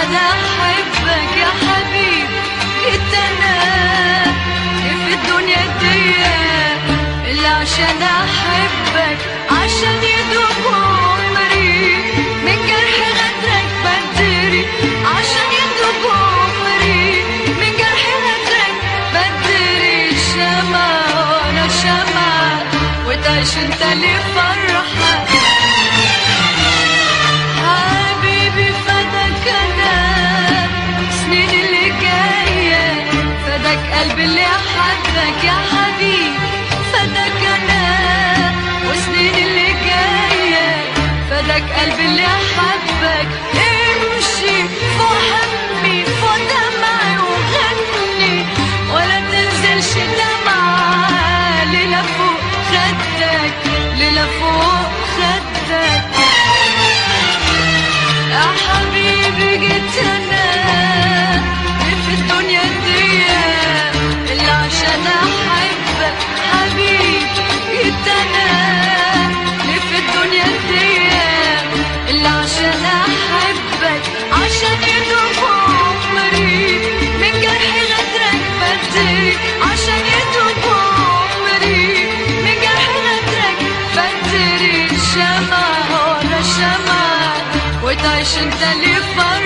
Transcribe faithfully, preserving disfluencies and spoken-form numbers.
عشان احبك يا حبيب. جيت انا في الدنيا دي اللي عشان احبك، عشان يدوب عمري من جرح غدرك بدري، عشان يدوب عمري من جرح غدرك بدري. شمعة وانا شمعة وتعيش انت لي فرحة حبيبي. فداك انا سنين اللي جاية، فداك قلبي اللي حبك يا حبيبي. فداك انا وسنين اللي جاية، فداك قلبي اللي حبك. امشي فوق همي فوق دمعي وغني، ولا تنزلش دمعة ليلة فوق خدك، ليلة فوق خدك يا حبيبي. جيت انا في الدنيا دي اللي عشان احبك حبيبي. جيت انا في الدنيا دي اللي عشان احبك، عشان يدوب عمري من جرح غدرك بدري، عشان يدوب عمري من جرح غدرك بدري. شمعة ورا شمعة وتعيش انت لي فرحة